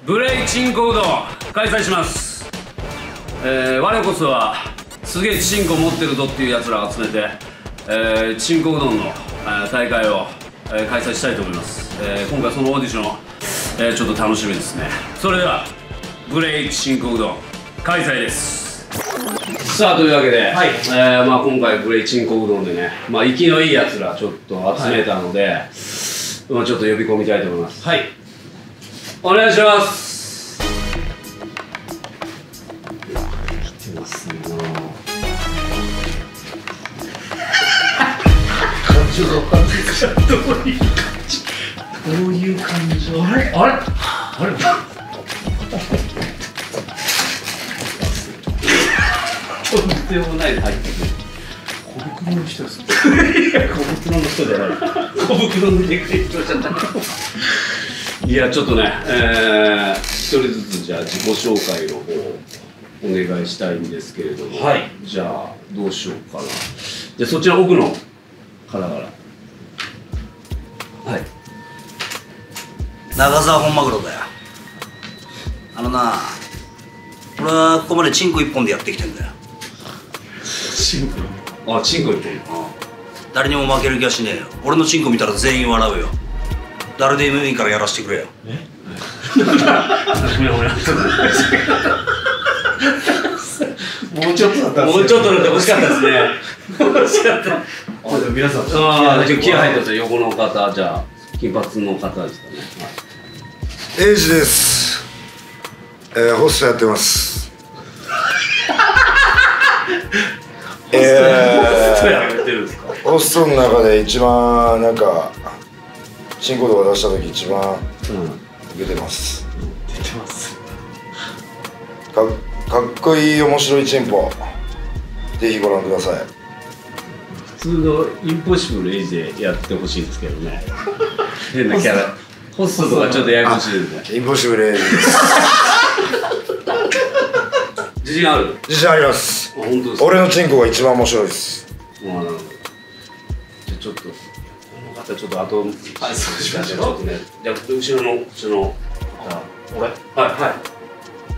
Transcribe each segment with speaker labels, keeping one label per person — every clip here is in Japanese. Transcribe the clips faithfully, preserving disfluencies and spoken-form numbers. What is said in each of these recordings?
Speaker 1: ブレイチンコうどん開催します。えー、我こそはすげえチンコ持ってるぞっていうやつらを集めて、えー、チンコうどんの、えー、大会を、えー、開催したいと思います。えー、今回そのオーディション、えー、ちょっと楽しみですね。それではブレイチンコうどん開催です。さあというわけで、はい、えー、まあ、今回ブレイチンコうどんでね、まあ、生きのいいやつらちょっと集めたので、はい、まあ、ちょっと呼び込みたいと思います。はい、お願いします。来てますね。感情が分かんないですよ。どういう感じ、どういう感情、あれあれあれとんでもない入ってくる。小袋の人です。いや、小袋の人じゃない。小袋のでかい人じゃない。いや、ちょっとね、えー、一人ずつじゃあ自己紹介の方お願いしたいんですけれども、はい、じゃあどうしようかな。じゃあそっちの奥の方から。はい。
Speaker 2: 長澤本マグロだよ。あのな、俺はここまでチンコ一本でやってきてんだよ。
Speaker 1: チンコ？あ、チンコ一本。ああ、
Speaker 2: 誰にも負ける気はしねえよ。俺のチンコ見たら全員笑うよ。誰でもいいからやらせてくれよ。え？もうちょっとだったもうちょっとだって欲しかったですね。欲しかった。あ、でも皆さん、
Speaker 1: ああ、気合入ってますよ。横の方、じゃあ金髪の方ですかね。
Speaker 3: エイジです。えー、ホストやってます。えー、ホストの中で一番なんかチンコとか出した時一番受けてます。
Speaker 1: 出てます。
Speaker 3: かかっこいい面白いチンポ、ぜひご覧ください。
Speaker 1: 普通のインポッシブルエイジでやってほしいですけどね。変なキャラ。ホストとかちょっとややこしいですね。
Speaker 3: インポッシブルエイジです。
Speaker 1: 自信ある？
Speaker 3: 自信あります。
Speaker 1: あ、本当ですか？
Speaker 3: 俺のチンコが一番面白いです。
Speaker 1: ああ、なるほど。じゃあちょっとこの方ちょっと後、はい、そうしましょう。ちょっとね、じゃあ後ろの後ろの方。
Speaker 4: 俺？
Speaker 1: はいはい。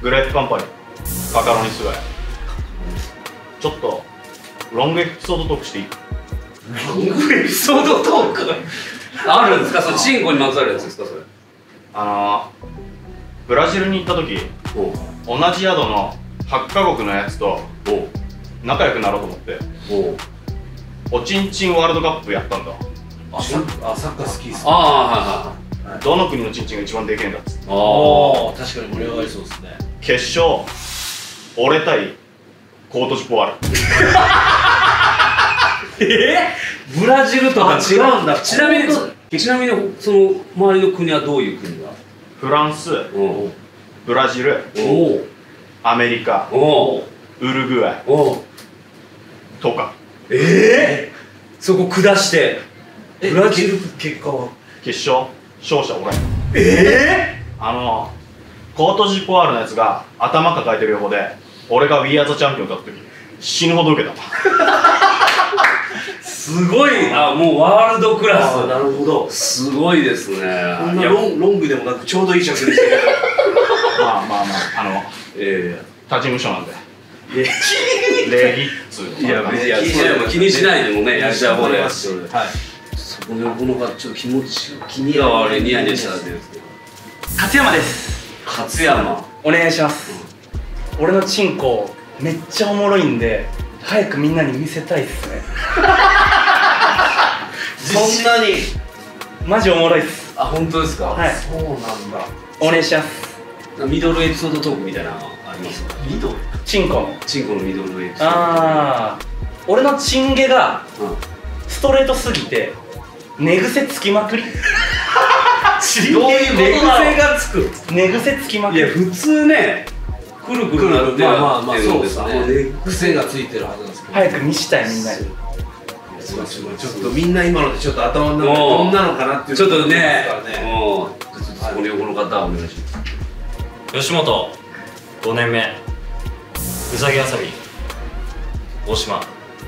Speaker 4: グレープカンパニーカカロニスガイ。ちょっとロングエピソードトークしていい？
Speaker 1: ロングエピソードトークあるんですか？そのチンコにまつわるやつですか？それ。あ
Speaker 4: のブラジルに行った時、同じ宿のはちカ国のやつと仲良くなろうと思っておちんちんワールドカップやったんだ。
Speaker 1: あ、サッカー好きっすね。ああ、はいはい。
Speaker 4: どの国のちんちんが一番でけえんだっつって。
Speaker 1: ああ、確かに盛り上がりそうですね。
Speaker 4: 決勝俺対コートジポワール。
Speaker 1: えー、ブラジルとか違うんだ。ちなみにちなみにその周りの国はどういう国が？
Speaker 4: フランス、ブラジル、アメリカ、ウルグアイとか。
Speaker 1: ええー、そこ下してブラジル結果は
Speaker 4: 決勝勝者俺。
Speaker 1: ええ
Speaker 4: ー、あのコートジポワールのやつが頭抱えてる横で俺が We Are the Champion だった時死ぬほど受けた。
Speaker 1: すごい。あ、もうワールドクラス。
Speaker 2: なるほど。
Speaker 1: すごいですね。
Speaker 2: こんなロンロングでもなくちょうどいい尺でしたけど。
Speaker 4: まあまあまあ、あの、ええ、他事務所なんで。礼儀っつうの。
Speaker 1: いや、気にしないでもね、やっちゃう方で。はい。そこの横の方ちょっと気持ち気には悪いニヤニヤしたんですけど。
Speaker 5: 勝山です。
Speaker 1: 勝山。
Speaker 5: お願いします。俺のチンコめっちゃおもろいんで早くみんなに見せたいっすね。
Speaker 1: そんなに
Speaker 5: マジおもろいっす。
Speaker 1: あ、本当ですか？
Speaker 5: はい。
Speaker 1: そうなんだ。
Speaker 5: お願いします。
Speaker 1: ミドルエピソードトークみたいなのありますか？
Speaker 5: ミドル？チンコの
Speaker 1: チンコのミドルエピソード。
Speaker 5: ああ、俺のチンゲがストレートすぎて寝癖つきまくり。ど
Speaker 1: ういう寝癖がつく？
Speaker 5: 寝癖つきまくり。
Speaker 1: いや、普通ね、くるくるなって
Speaker 2: まあまあまあそうですね。
Speaker 1: 癖がついてるはずなんですけど。
Speaker 5: 早く見したいみんなに。
Speaker 2: ちょっとみんな今のでちょっと頭の中でどんなのかなっていう
Speaker 1: ちょっとね、もうちょっとこの横の方お願いします。
Speaker 6: 吉本ごねんめ、うさぎ遊び大島。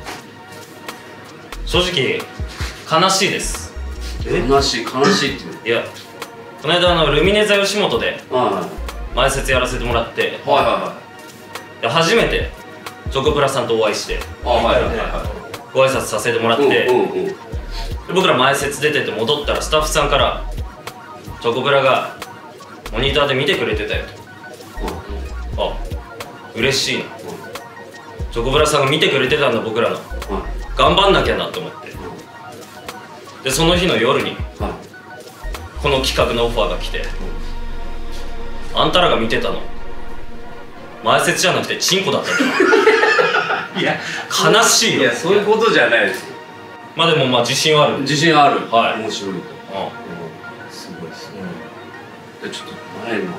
Speaker 6: 正直悲しいです。
Speaker 1: 悲しい悲しいっていう。
Speaker 6: いや、この間あのルミネ座吉本で前説やらせてもらって、
Speaker 1: はいは
Speaker 6: で初めてチョコプラさんとお会いして
Speaker 1: いはいあはいはいは
Speaker 6: ご挨拶させてもらっ
Speaker 1: い
Speaker 6: て、
Speaker 1: うんうんうん
Speaker 6: で僕ら前説出てて戻ったらスタッフさんからチョコプラがモニターで見てくれてたよと。あ、嬉しいな。チョコプラさんが見てくれてたんだ僕らの。頑張んなきゃなと思って。でその日の夜にこの企画のオファーが来て、あんたらが見てたの前説じゃなくてチンコだったと。
Speaker 1: いや
Speaker 6: 悲しいよ。
Speaker 1: いやそういうことじゃないです。
Speaker 6: まあでもまあ自信はある。
Speaker 1: 自信ある。
Speaker 6: はい
Speaker 1: 面白いと。
Speaker 6: うん
Speaker 1: すごいですね。でちょっと前の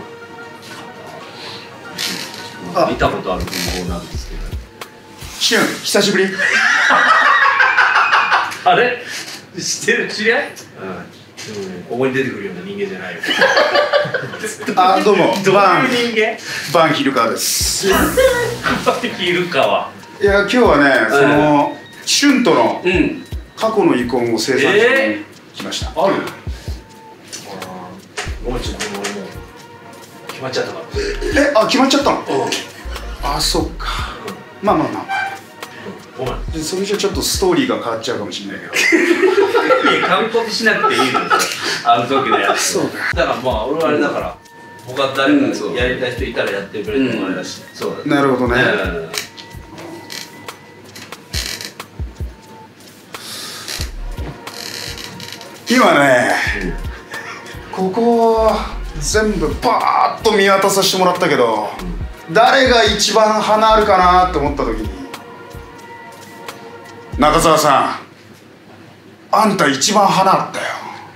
Speaker 1: 方見たことある文豪なんですけど。
Speaker 7: シュン久しぶり。
Speaker 1: あれ知ってる知り合い？うん。でもねここに出てくるような人間じゃないよ。
Speaker 7: あ、どうもバン
Speaker 1: 人間？
Speaker 7: バンヒルカーです。
Speaker 1: バンヒルカは。
Speaker 7: いや今日はね、そのシュンとの
Speaker 1: うん
Speaker 7: 過去の遺恨を生産してきました。
Speaker 1: ある？ごめんちょっと俺もう決まっちゃったから。
Speaker 7: え、あ決まっちゃったの？あ、そっか。まあまあまあまあ。
Speaker 1: ごめん。
Speaker 7: でそれじゃちょっとストーリーが変わっちゃうかもしれないけど。
Speaker 1: いや完コピしなくていいのよ。あの時のやつ。
Speaker 7: そうか。
Speaker 1: だからまあ俺はあれだから。他誰かやりたい人いたらやってくれるのもあれだし。そうだね。
Speaker 7: なるほどね。今ね、ここ全部パーッと見渡させてもらったけど、誰が一番花あるかなって思った時に、中澤さん、あんた一番花あったよ。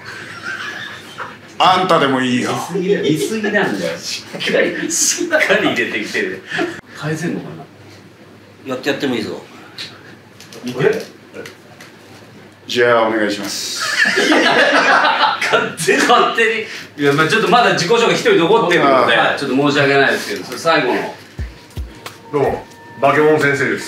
Speaker 7: あんたでもいいよ。
Speaker 1: 言い過ぎなんだよ。しっかりしっかり入れてきてる。返せんのかな。
Speaker 2: やってやってもいいぞ。
Speaker 1: 見て。
Speaker 7: じゃあお願いします。
Speaker 1: 勝手に勝手に。いやまあちょっとまだ自己紹介一人残ってるのでちょっと申し訳ないですけど、それ最後の。
Speaker 8: どうもバケモン先生です。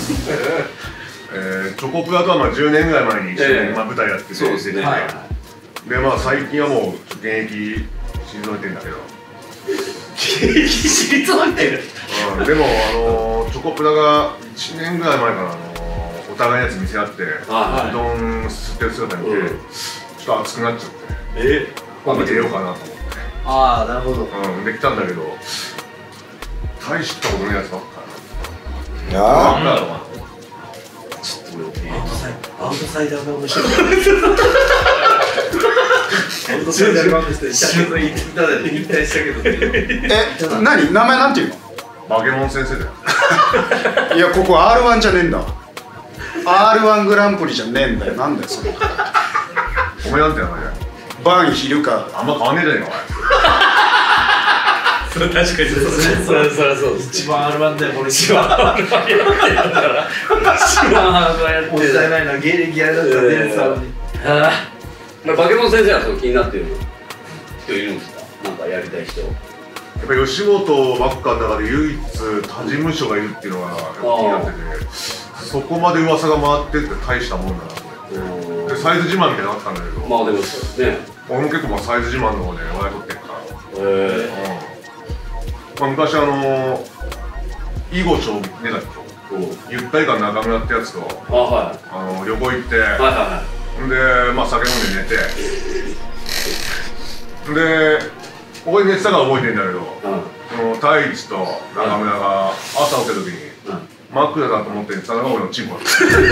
Speaker 8: えー、チョコプラとはまあじゅうねんぐらい前に一緒にまあ舞台やってて、
Speaker 1: そうですね。
Speaker 8: でまあ最近はもう現役退いてんだけど。
Speaker 1: 現役退いてる。
Speaker 8: うん、でもあのー、チョコプラがいちねんぐらい前からあのー、お互いのやつ見せ合って、うどん吸ってる姿見て、ちょっと熱くなっちゃって、えっ、見てようかなと思って。
Speaker 1: ああなるほど。
Speaker 8: うん、できたんだけど、大したことないやつばっかり。
Speaker 3: な
Speaker 8: なんだろうな。
Speaker 1: ちょっとアウトサイダーが面白い。アウトサイダーが面白い。一緒に言ってただ引退したけど。
Speaker 7: え、何名前なんていうの？
Speaker 8: バケモン先生だよ。
Speaker 7: いやここ アールワン じゃねえんだ。アールワン グランプリじゃねえんだよ。なんだよそれ。
Speaker 8: お前なんて名前だよ。
Speaker 7: バンヒルカ
Speaker 8: あんま変わんねえじゃねえか
Speaker 1: それ確かにそうですね。それそれそうです。一番 アールワン だよこれ。一番 アールワン やってるから。一番 アールワン やってる。もったいないな芸歴やるんだったら伝わるに。ああ。バケモン先生はそう気になってる人いるんですか？なんかやりたい人。
Speaker 8: やっぱり吉本ばっかの中で唯一他事務所がいるっていうのがやっぱ気になってて、そこまで噂が回ってって大したもんだなと思って。でサイズ自慢みたいなのあったんだけど、
Speaker 1: まあでもそうね。
Speaker 8: 俺も結構まあサイズ自慢の方で話題取ってるから。
Speaker 1: へえ。
Speaker 8: まあ昔あの囲碁将棋出た人、ゆったり感中村ってやつと
Speaker 1: あはい
Speaker 8: あの旅行行って、
Speaker 1: はいはい。
Speaker 8: でまあ酒飲んで寝て、でここに寝てたから覚えてんだけど、その太一と中村が朝起きた時に真っ暗だと思って田中俺のチンコだった。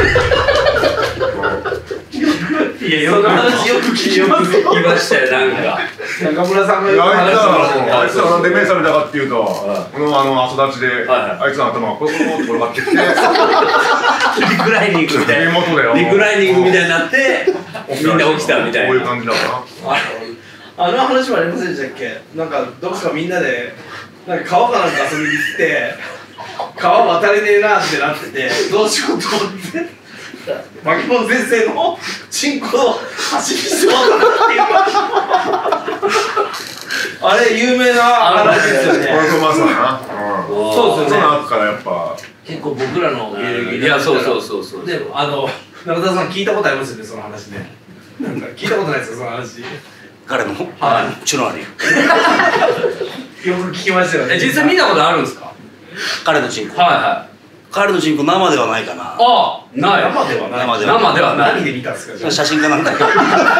Speaker 1: いや、その話よく聞きましたよ、なんか。中村さんが言う
Speaker 8: あいつ
Speaker 1: 話
Speaker 8: はあいつはなんで目覚めたかっていうと、このあの朝立ちであいつの頭がコロコロって転がってきて、
Speaker 1: リクライニングみたいな。
Speaker 8: リ
Speaker 1: クライニングみたいになって、みんな起きたみたいな。
Speaker 8: こういう感じだから。
Speaker 9: あの話もありませんでしたっけ？なんかどっかみんなでなんか川かなんか遊びに行って川渡れねえなってなっててどうしようと思ってバケモン先生のチンコの走りしてもらったっていうあれ有名な話ですよね。
Speaker 8: これとまさな。
Speaker 1: そうですよね。
Speaker 8: そうなったからやっぱ
Speaker 9: 結構僕らの芸歴
Speaker 1: いや、そうそうそうそう。
Speaker 9: であの中田さん聞いたことありますよねその話ね。なんか聞いたことないですかその話。
Speaker 2: 彼の
Speaker 9: はい
Speaker 2: チュノアリ。
Speaker 9: よく聞きましたよね。
Speaker 1: え、実際見たことあるんですか？
Speaker 2: 彼のチンコ。
Speaker 1: はいはい。
Speaker 2: 彼のチンコ生ではないかな。
Speaker 1: ああ、ない。
Speaker 9: 生ではない。
Speaker 2: 生ではない。
Speaker 1: 生ではない。
Speaker 9: 何で見たんですか？
Speaker 2: 写真かなんか。
Speaker 8: どこ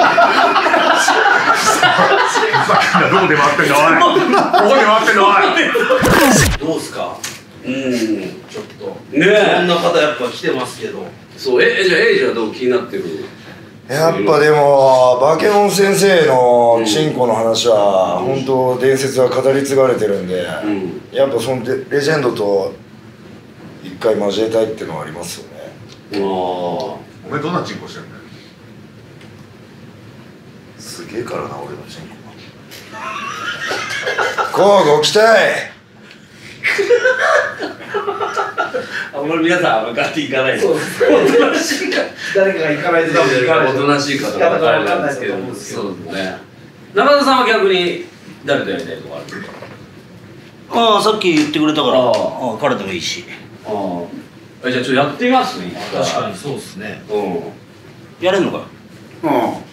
Speaker 8: で回ってんのおい。どこで回ってんのおい。
Speaker 9: どうですか？
Speaker 1: うん。
Speaker 9: ちょっと。
Speaker 1: ね
Speaker 9: こんな方やっぱ来てますけど。
Speaker 1: そう、え、えじゃあ、エイジはどう気になってる？
Speaker 3: やっぱでもバケモン先生のチンコの話は本当伝説は語り継がれてるんで、うん、やっぱそのレジェンドと一回交えたいっていうのはありますよね。
Speaker 8: ああ、お前どんなチンコしてるんだよ。
Speaker 3: すげえからな俺のチンコ。こうご期待。
Speaker 1: あんまり皆さん分かっていかない。
Speaker 9: そうですね。おとなしいか誰かが行かないと多分行かない。
Speaker 1: おとなしい方が分かるんですけど、そうですね。中田さんは逆に誰とやりたいとかあるんですか？
Speaker 2: ああ、さっき言ってくれたから、ああ、彼でもいいし。
Speaker 1: ああ、じゃあちょっとやってみますね。
Speaker 9: 確かにそうですね。
Speaker 1: うん。
Speaker 2: やれんのか？
Speaker 7: うん。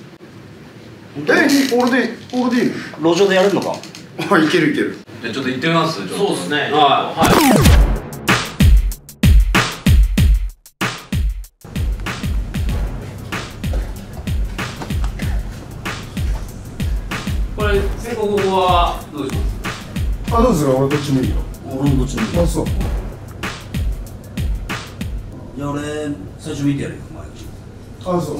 Speaker 7: え、俺で俺でいいの？
Speaker 2: 路上でやれんのか？
Speaker 7: あ、いけるいける。
Speaker 1: じゃあちょっと行ってみます。
Speaker 9: そうですね。
Speaker 1: はい。これ先行ここはどうします？
Speaker 7: あ、どうする？俺どっちもいいよ。
Speaker 2: 俺もどっちもいい。
Speaker 7: あ、そう。
Speaker 2: じゃあ俺最初見てやるよ。
Speaker 7: あ、そう。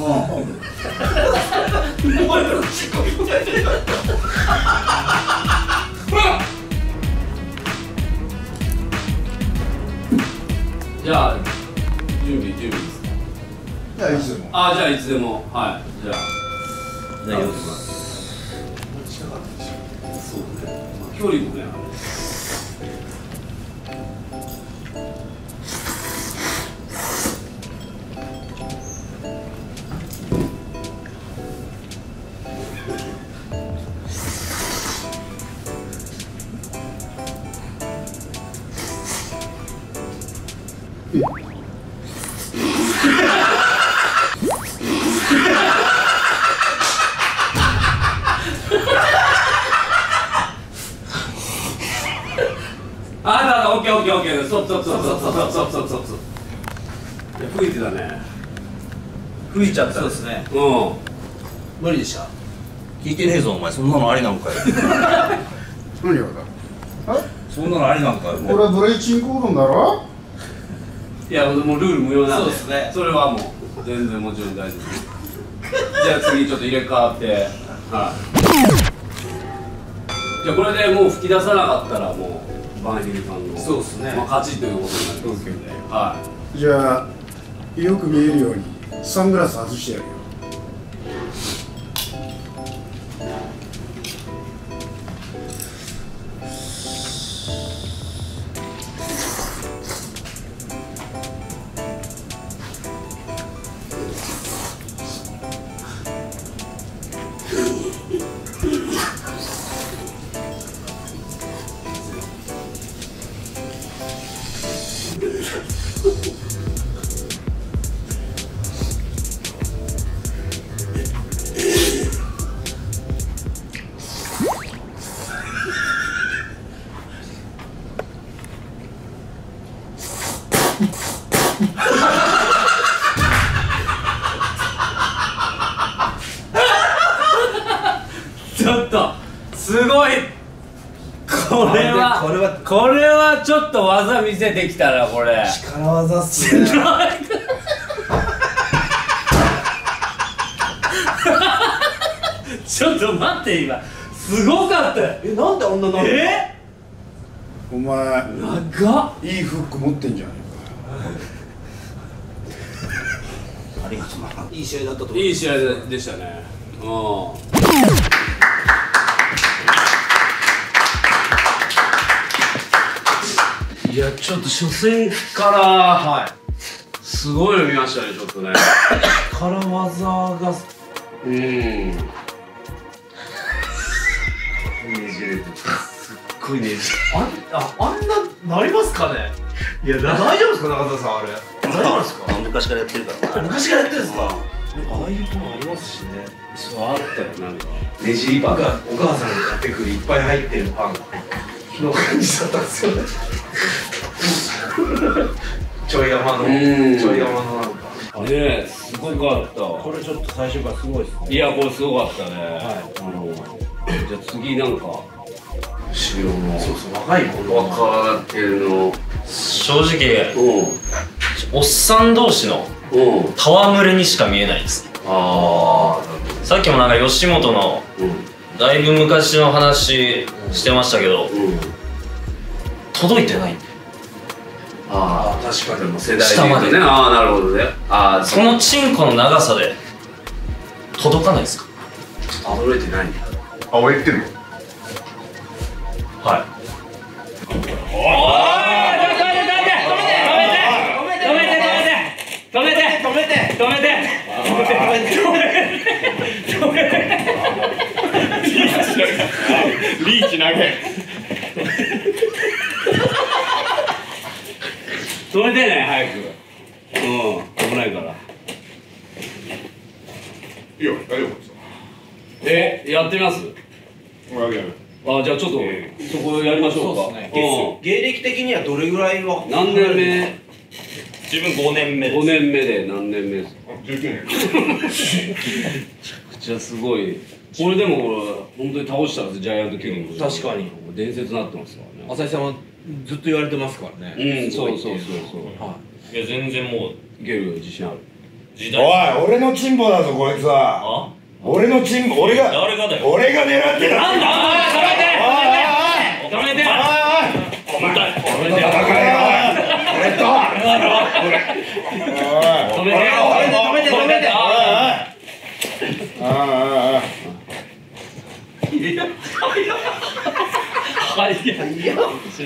Speaker 1: じゃあ準備準備ですか？
Speaker 7: じゃあいつでも。
Speaker 1: あ、じゃあいつでも。はい。じゃあ
Speaker 2: じゃあよくな。
Speaker 1: そうね。距離もね。あ、だだ、オッケーオッケーオッケー。そうそうそうそうそうそうそうそうそう。いや、吹いてたね。吹いちゃった。
Speaker 9: そうですね。
Speaker 1: うん。
Speaker 9: 無理でした。
Speaker 2: 聞いてねえぞお前、そんなのありなんかよ。
Speaker 7: 何がだ？
Speaker 2: そんなのありなんかよ。
Speaker 7: 俺はブレイチンコードンだろ？
Speaker 1: いや、もうルール無用なんで。
Speaker 9: そうですね。
Speaker 1: それはもう全然もちろん大丈夫。じゃあ次ちょっと入れ替わって、はい。じゃあこれでもう吹き出さなかったらもうバンヒルさんの
Speaker 9: そうですね。
Speaker 1: まあ勝ちということになりますので、はい。
Speaker 7: じゃあよく見えるようにサングラス外してやるよ。
Speaker 1: ちょっとすごい。これは
Speaker 9: これは
Speaker 1: これはちょっと技見せてきたなこれ。
Speaker 9: 力技っすね。
Speaker 1: ちょっと待って今すごかったよ。
Speaker 9: え、なんであんななるの？
Speaker 1: え
Speaker 7: お前
Speaker 1: 長っ。
Speaker 7: いいフック持ってんじゃね
Speaker 2: ありがとうな。
Speaker 9: いい試合だったと思う。
Speaker 1: いい試合でしたね。うん。いやちょっと初戦からはいすごいの見ましたね。ちょっとね
Speaker 9: 力技が
Speaker 1: うんね
Speaker 9: じれてすっごいねじれあんああんななりますかね。いや大丈夫ですか中田さんあれ。大丈夫ですか。
Speaker 2: 昔からやってるからな。
Speaker 9: 昔からやってるんですか。ああいうとこありますしね。
Speaker 1: そうあったよなんか
Speaker 9: ねじりパンがお母さんが買ってくるいっぱい入ってるパンがの感じだったんですよねちょい山のちょい山のなんか
Speaker 1: ねえ、すごかった。
Speaker 9: これちょっと最初からすごいですね。
Speaker 1: いや、これすごかったね。じゃあ次なんか後ろの
Speaker 9: そうそう若い子
Speaker 1: 若手の
Speaker 6: 正直おっさん同士の戯れにしか見えないですね。
Speaker 1: ああ、
Speaker 6: さっきもなんか吉本のだいぶ昔の話してましたけど、届いてないんで。
Speaker 1: ああ、確かに世代
Speaker 6: 下まで
Speaker 1: ね。ああ、なるほどね。ああ、
Speaker 6: そのチンコの長さで届かないですか？
Speaker 1: 届いてないんだ。
Speaker 8: あ、俺言ってるよ。
Speaker 6: はい。
Speaker 1: おい、止めて止めて止めて止めて止めて止めて止めて止めて
Speaker 4: リーチ投げ
Speaker 1: 止めてね、早く。うん、危ないから。
Speaker 8: いいよ、大丈夫ですよ。
Speaker 1: え、やってみます？
Speaker 8: やるやる。
Speaker 1: あ、じゃあちょっとそこやりましょうか。
Speaker 9: そうですね。芸歴的にはどれぐらいは？
Speaker 1: 何年目？
Speaker 6: 自分ごねんめです。
Speaker 1: ごねんめで何年目ですか？
Speaker 8: じゅうきゅうねん。
Speaker 1: めちゃくちゃすごい。これでも本当に倒したらジャイアントキリング。
Speaker 9: 確かに
Speaker 1: 伝説になってますからね。
Speaker 9: 浅井さんはずっと言われてますからね。
Speaker 1: うん、そうそうそうそう。
Speaker 9: はい。
Speaker 6: いや全然もう
Speaker 1: いけるよ、自信ある。
Speaker 6: 時代。
Speaker 3: おい、俺のチンポだぞこいつは。
Speaker 6: あ？
Speaker 3: 俺のチンポ、俺が
Speaker 6: 誰がだよ。
Speaker 3: 俺が狙ってる。
Speaker 1: なんだ？止めて！止めて！
Speaker 3: お前、俺の戦いは俺と。
Speaker 1: 止めて！止めて！止めて！止めて！
Speaker 3: ああああ。
Speaker 1: はい、いやいや、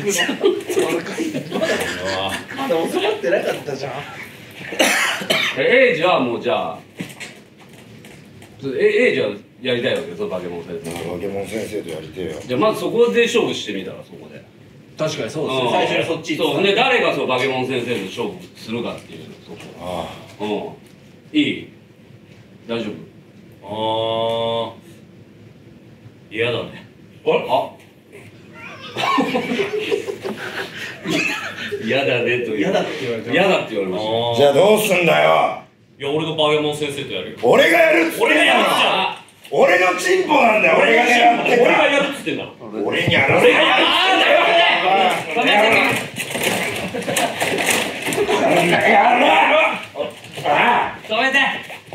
Speaker 9: まだ収まってなかったじゃん。
Speaker 1: え、エイジはもうじゃあ、え、エイジはやりたいわけよ、そのバケモン先生。
Speaker 3: バケモン先生とやりてえよ。
Speaker 1: じゃあまずそこで勝負してみたら、そこで。
Speaker 9: 確かにそうですね。
Speaker 1: うん
Speaker 9: 最初にそっち行って
Speaker 1: そう、で、誰がそのバケモン先生と勝負するかっていう、そこ。
Speaker 3: あ
Speaker 1: うん。いい？大丈夫？
Speaker 6: ああ。嫌だね。
Speaker 1: あれ？あ嫌だねという。
Speaker 9: 嫌だって言われてます。
Speaker 1: 嫌だって言われまし
Speaker 3: あ。じゃあどうすんだよ。
Speaker 6: いや俺がバケモン先生とやるよ。
Speaker 3: 俺がやるっつってんだろ。
Speaker 6: 俺がやるじゃん。
Speaker 3: 俺のチンポなんだよ。俺が狙って
Speaker 6: 俺が
Speaker 3: た。
Speaker 6: やるっつってんだろ。
Speaker 3: 俺にやらせ
Speaker 6: 俺がやるっつってんだよ。
Speaker 1: 止めて！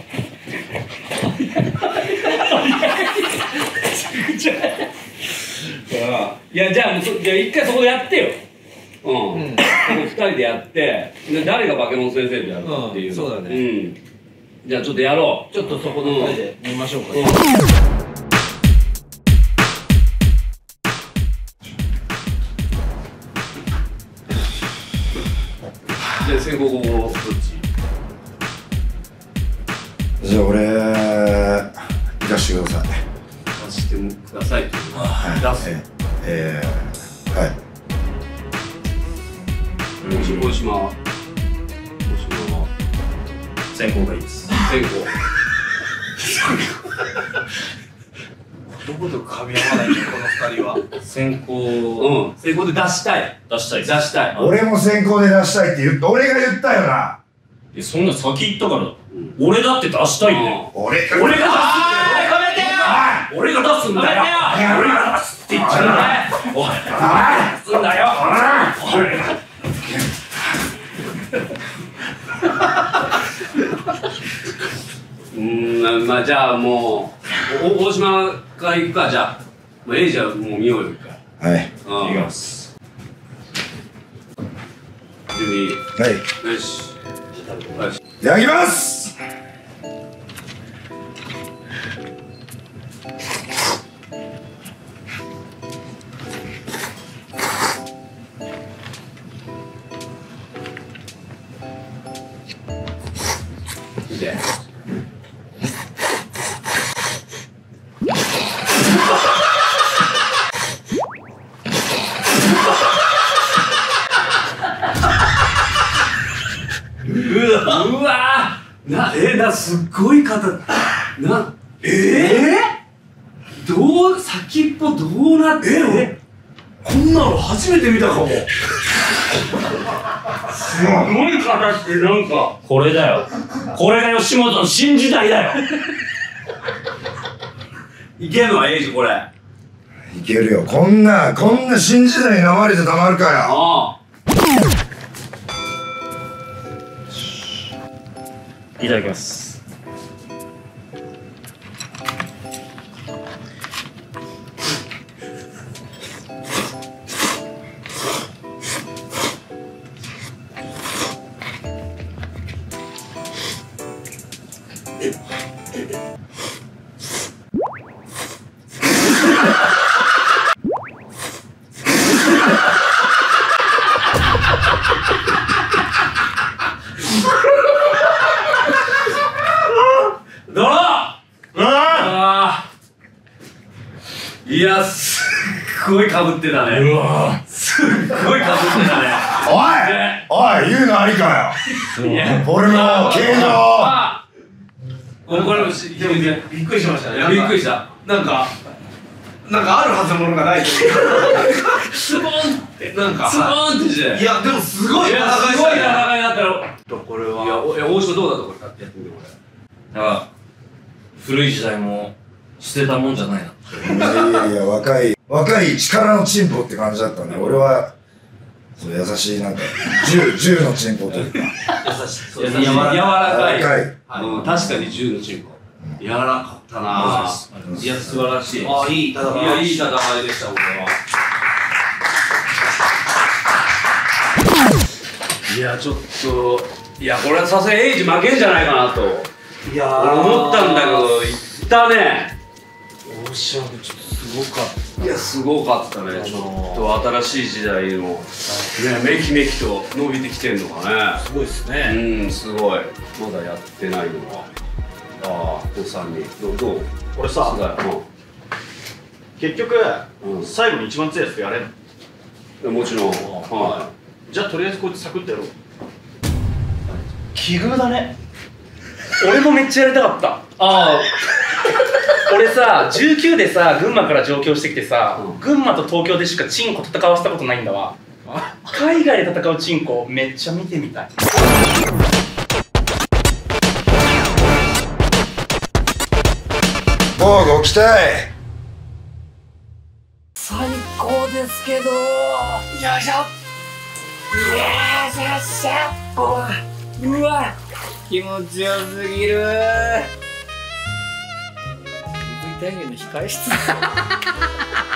Speaker 1: いや、じゃあもうそ、じゃあ一回そこでやってよ。うん。この二人でやって、で誰がバケモン先生とやるかっていう。
Speaker 9: うんそうだね。
Speaker 1: うん。じゃあちょっとやろう。
Speaker 9: ちょっとそこの二人で見ましょうか。
Speaker 1: じゃあ先攻後攻どっち？
Speaker 3: じゃあ俺出してください。
Speaker 1: 出してくださいっていうのは出す。
Speaker 3: えー、はい。
Speaker 1: 大島大島は
Speaker 6: 先行がいいです。
Speaker 1: 先行。
Speaker 9: どこと噛み合わないんだこの二人は。
Speaker 6: 先行
Speaker 1: うん。先行で出したい。
Speaker 6: 出したい
Speaker 1: 出
Speaker 6: です。
Speaker 1: したい。
Speaker 3: 俺も先行で出したいって言って、俺が言ったよな。
Speaker 6: えそんな先行ったから。俺だって出したいんだよ。
Speaker 3: 俺、
Speaker 1: 俺が出すって俺が出すんだよ。俺が出すって言っちゃうんだよ。おい、出すんだよ。うーん、まあじゃあもうお大島から行くか。じゃあもうエイジはもう見ようよ一回。
Speaker 3: はい。
Speaker 1: うん。
Speaker 6: いきます。
Speaker 1: 準備いい？
Speaker 3: はい。
Speaker 1: よし。よし。
Speaker 3: いただきます。
Speaker 1: で。うわうわなえなすっごい方なえー、どう先っぽどうなってる
Speaker 9: こんなの初めて見たかも。
Speaker 1: すごい形でなんかこれだよ。これが吉本の新時代だよ。いけるのはエイジこれ。
Speaker 3: いけるよ。こんなこんな新時代に生まれてたまるかよ。
Speaker 1: ああ。
Speaker 6: いただきます。
Speaker 1: どうあいや、すっごいかぶってたね。うわすっごいかぶってたね。
Speaker 3: おいおい、言うのありかよ。俺の形状。
Speaker 1: これもし
Speaker 9: でもびっくりしましたね。
Speaker 1: びっくりした。
Speaker 9: なんかなんかあるはずものがないというか
Speaker 1: スボンって
Speaker 9: なんか
Speaker 1: スボンってして。
Speaker 9: いやでもすごい
Speaker 1: いやすごい戦いだったろ。
Speaker 9: これは。
Speaker 1: いやおいや大島どうだとこれやってみてこれ。
Speaker 6: だから古い時代も捨てたもんじゃないな。
Speaker 3: いやいや、若い若い力のチンポって感じだったね。俺はそう優しいなんか銃銃のチンポというか
Speaker 1: 優しい。柔らかい。
Speaker 3: 柔らかい。
Speaker 1: うん、確かに銃のチンポ。柔らかったなぁ。いや、素晴らしい。
Speaker 9: あ、いい戦い。
Speaker 1: いや、いい戦いでした、これは。いや、ちょっと、いや、これはさすがにエイジ負けんじゃないかなと。
Speaker 9: いや
Speaker 1: 思ったんだけど、いったね。
Speaker 6: 大島君ちょっとすごかった。
Speaker 1: いや、すごかったね。ちょっと新しい時代の、ね、めきめきと伸びてきてんのかね。
Speaker 9: すごいですね。
Speaker 1: うん、すごい。まだやってないのは。ああ、おさんに。どうどう
Speaker 4: 俺さ、結局、
Speaker 1: うん、
Speaker 4: 最後に一番強いやつとやれんの？
Speaker 1: もちろん。は
Speaker 4: い。じゃあとりあえずこいつサクッとやろう。
Speaker 5: 奇遇だね。俺もめっちゃやりたかった。ああ俺さじゅうきゅうでさ群馬から上京してきてさ、うん、群馬と東京でしかチンコ戦わせたことないんだわ。海外で戦うチンコめっちゃ見てみたい。
Speaker 3: もうご期待。
Speaker 10: 最高ですけど、よいしょ。よいしょしょ。うわ気持ちよすぎる。 エーブイ 体験の控え室